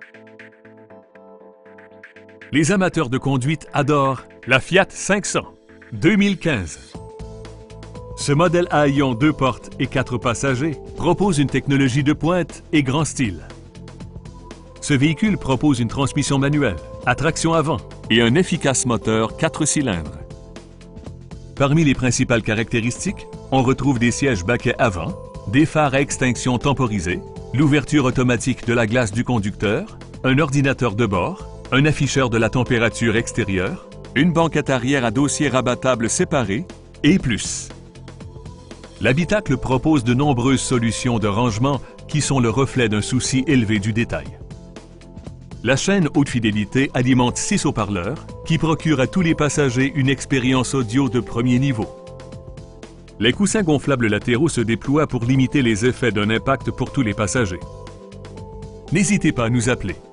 Les amateurs de conduite adorent la Fiat 500 2015. Ce modèle à haillons 2 portes et 4 passagers propose une technologie de pointe et grand style. Ce véhicule propose une transmission manuelle, à traction avant et un efficace moteur 4 cylindres. Parmi les principales caractéristiques, on retrouve des sièges baquets avant, des phares à extinction temporisés, l'ouverture automatique de la glace du conducteur, un ordinateur de bord, un afficheur de la température extérieure, une banquette arrière à dossier rabattable séparé et plus. L'habitacle propose de nombreuses solutions de rangement qui sont le reflet d'un souci élevé du détail. La chaîne haute fidélité alimente 6 haut-parleurs qui procurent à tous les passagers une expérience audio de premier niveau. Les coussins gonflables latéraux se déploient pour limiter les effets d'un impact pour tous les passagers. N'hésitez pas à nous appeler.